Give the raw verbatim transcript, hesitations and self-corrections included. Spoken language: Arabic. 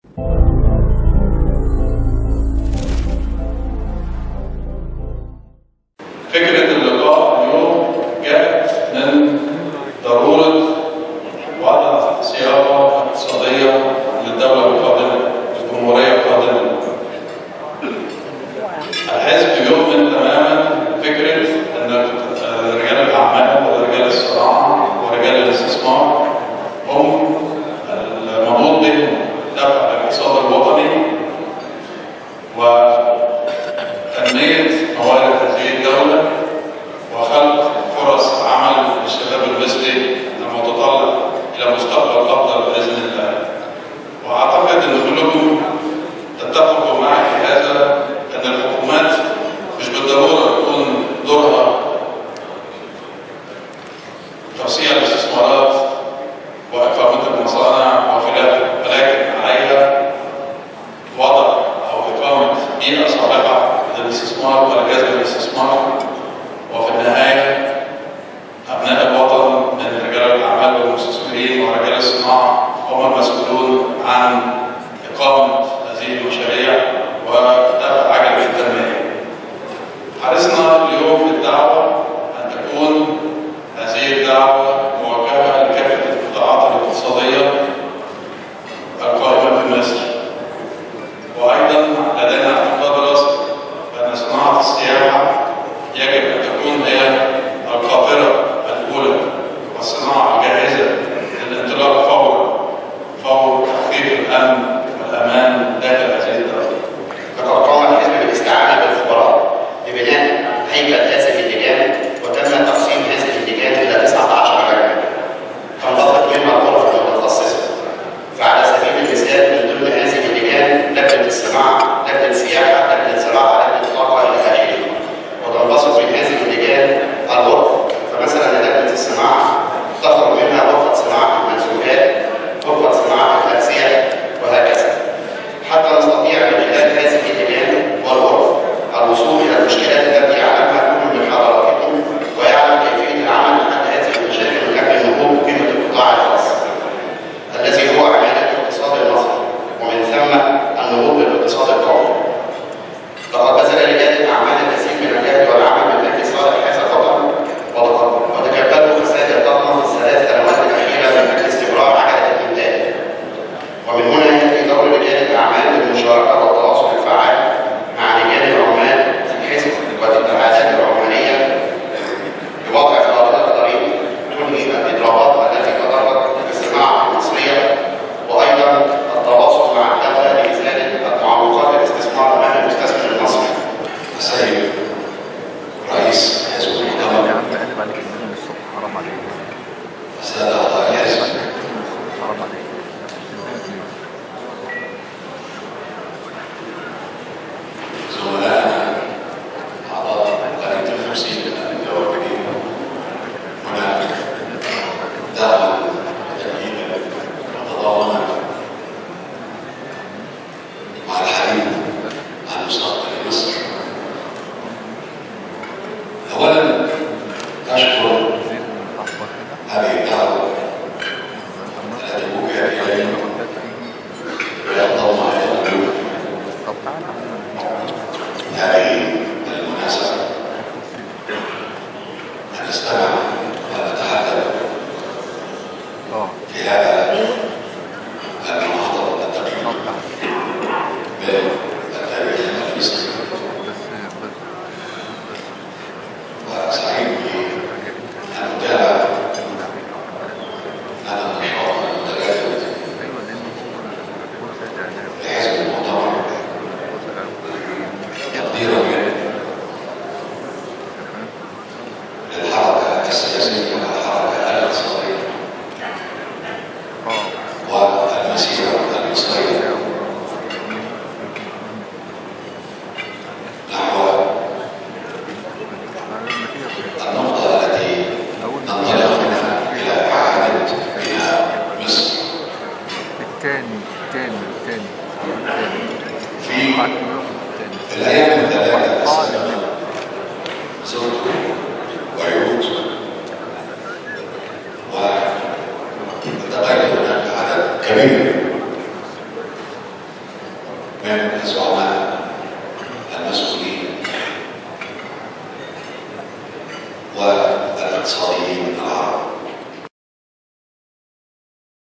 فكرة اللقاء اليوم جاءت من ضرورة وضع صياغة اقتصادية للدولة القادمة، الجمهورية القادمة. الحزب يؤمن تماما فكرة أن رجال الأعمال ورجال الصناعة ورجال الاستثمار هم المنوط بهم دفع الاقتصاد الوطني وتنمية موارد هذه الدولة وخلق فرص عمل للشباب المصري المتطلع إلى مستقبل أفضل بإذن الله. وأعتقد أن كلكم تتفقوا معي في هذا، أن الحكومات مش بالضرورة يكون دورها توسيع الاستثمارات وإقامة المصانع وخلافه، ولكن عليها وضع أو إقامة بيئة صالحة للاستثمار ولجذب الاستثمار. وفي النهاية أبناء الوطن من رجال الأعمال والمستثمرين ورجال الصناعة هم المسؤولون عن إقامة هذه المشاريع ودفع عجلة التنمية. حرصنا اليوم في الدعوة أن تكون هذه الدعوة موجهة لكافة القطاعات الاقتصادية القائمة في مصر. وأيضا لدينا اعتقاد راسخ بأن صناعة السياحة يجب أن تكون هي القاطرة الأولى والصناعة الجاهزة للانطلاق فورا فور تحقيق الأمن والأمان داخل هذه الدولة. لقد قام الحزب بالاستعانة بالخبراء لبناء هيكل هذه اللجان، وتم تقسيم هذه اللجان إلى تسعة عشر لجنة تنبثق منها الغرف المتخصصة. فعلى سبيل المثال من ضمن هذه اللجان لجنة الصناعة، لجنة السياحة، لجنة زراعة، لجنة طاقة إلى آخره. وتنبثق من هذه اللجان الغرف. فمثلا لجنة الصناعة تخرج منها غرفة صناعة المنسوجات، غرفة صناعة الأغذية، وهكذا، حتى نستطيع من خلال هذه اللجان والغرف الوصول إلى المشكلات التي يعلمها كل من حضراتكم ويعلم كيفية العمل على هذه المشاكل من أجل النهوض بقيمة القطاع الخاص الذي هو عمادة الاقتصاد المصري، ومن ثم النهوض بالاقتصاد القومي. لقد بذل رجال الأعمال الكثير من الجهد والعمل من أجل صالح هذا الوطن، وتكبدوا خسائر الضخمة في الثلاث سنوات الأخيرة من أجل استمرار عجلة الإنتاج. ومن هنا يأتي دور رجال الأعمال بالمشاركة والتواصل الفعال مع رجال العمال في الحزب والاتحادات العمالية لوضع خارطة طريق تنهي الإضرابات التي تضرر بالصناعة المصرية، وأيضا التواصل مع الدولة لإزالة معوقات الاستثمار أمام المستثمر المصري. السيد رئيس حزب المؤتمر، السادة أعضاء الحزب، زملائنا أعضاء لجنة الخمسين المتواجدين هنا، دعوة جميلة متضامنة مع الحديث عن مستقبل مصر. أولا أشكر هذه الدعوة التي وجهت إلي وينضم إلى هذه المناسبة أن نستمع ونتحدث في هذا المحاضرة الدقيقة بالتاريخ المصري. وسعيد بأن أتابع هذا النشاط المتجدد لحزب المؤتمر تقديرا للحركة السياسية والحركة الاقتصادية والمسيرة المصرية نحو النقطة التي ننطلق منها إلى إعادة بناء مصر. الثاني الثاني الثاني في الأيام الثلاثة السابقة زرت بيروت والتقيت هناك عدد كبير من الزعماء المسؤولين والاقتصاديين العرب.